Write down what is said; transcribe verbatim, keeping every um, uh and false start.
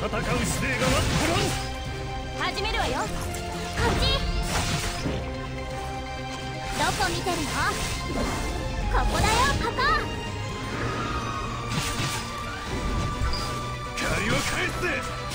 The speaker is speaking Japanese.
戦う姿勢が待ってろ。 始めるわよ。こっち。どこ見てるの？ここだよ、ここ。 借りを返すぜ。